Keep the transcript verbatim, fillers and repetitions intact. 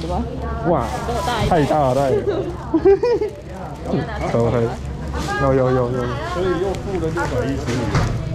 的吗？ 哇， 给我大一太大了，太。可以，有有有有，所以又付了六百一十五。